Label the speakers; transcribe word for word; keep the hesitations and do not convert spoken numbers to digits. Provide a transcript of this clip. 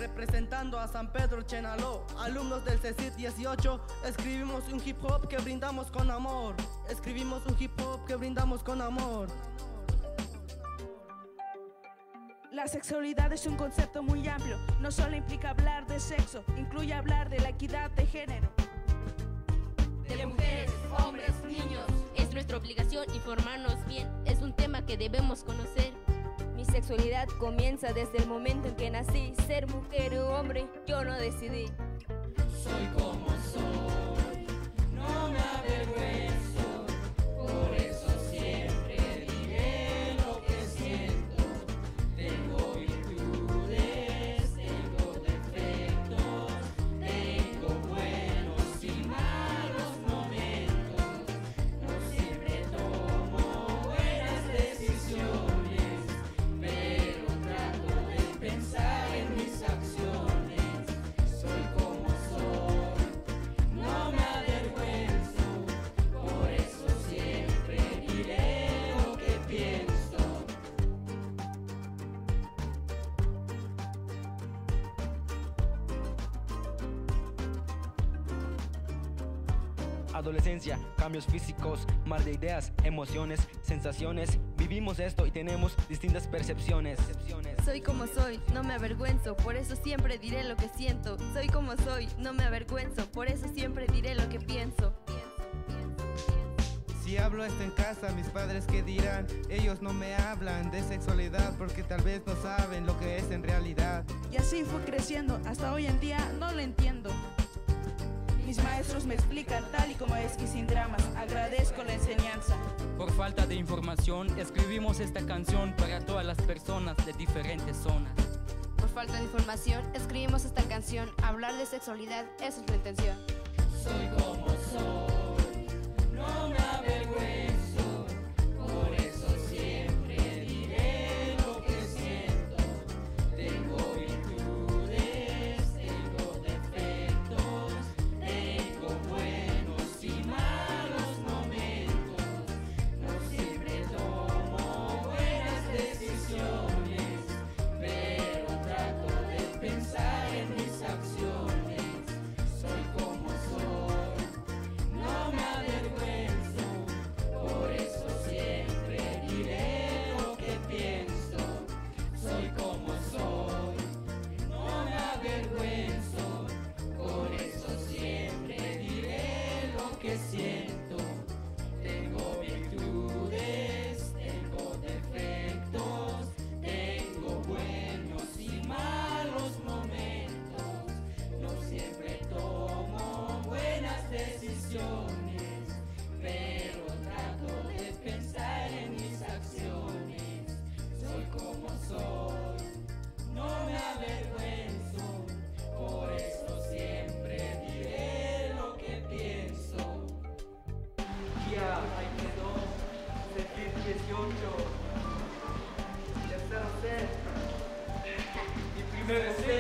Speaker 1: representando a San Pedro Chenaló, alumnos del C C I T dieciocho, escribimos un hip hop que brindamos con amor. Escribimos un hip hop que brindamos con amor.
Speaker 2: La sexualidad es un concepto muy amplio, no solo implica hablar de sexo, incluye hablar de la equidad de género.
Speaker 3: De mujeres, hombres, niños. Es nuestra obligación informarnos bien, es un tema que debemos conocer.
Speaker 4: Mi sexualidad comienza desde el momento en que nací. Ser mujer o hombre, yo no decidí.
Speaker 5: Soy como soy, no me avergüenzo, por eso siempre diré lo que siento. Tengo virtudes, tengo defectos, tengo buenos y malos momentos. No siempre tomo buenas decisiones, pero trato de pensar en mis acciones. Soy como soy, no me avergüenzo, por eso siempre diré lo que pienso.
Speaker 6: Adolescencia, cambios físicos, mar de ideas, emociones, sensaciones. Vivimos esto y tenemos distintas percepciones.
Speaker 4: Soy como soy, no me avergüenzo, por eso siempre diré lo que siento. Soy como soy, no me avergüenzo, por eso siempre diré lo que pienso.
Speaker 7: Si hablo esto en casa, mis padres qué dirán. Ellos no me hablan de sexualidad porque tal vez no saben lo que es en realidad.
Speaker 2: Y así fue creciendo, hasta hoy en día no lo entiendo. Mis maestros me explican tal y como es y sin dramas, agradezco la enseñanza.
Speaker 8: Por falta de información, escribimos esta canción para todas las personas de diferentes zonas.
Speaker 3: Por falta de información, escribimos esta canción. Hablar de sexualidad, esa es la intención.
Speaker 5: Soy como soy, no me avergüenzo, por eso siempre diré lo que siento. Tengo virtudes, tengo defectos, tengo buenos y malos momentos. No siempre tomo buenas decisiones, pero trato de pensar en mis acciones. Soy como soy, no me avergüenzo, por eso siempre diré lo que pienso. Soy como soy, no me avergüenzo, por eso siempre diré lo que siento. Tengo virtudes, tengo defectos, tengo buenos y malos momentos. No siempre tomo buenas decisiones, pero trato de pensar en mis acciones. Soy como soy, no me avergüenzo, por eso siempre diré lo que pienso.
Speaker 1: Ya, ahí quedó, C C I T dieciocho. Tercero C. Y primero C.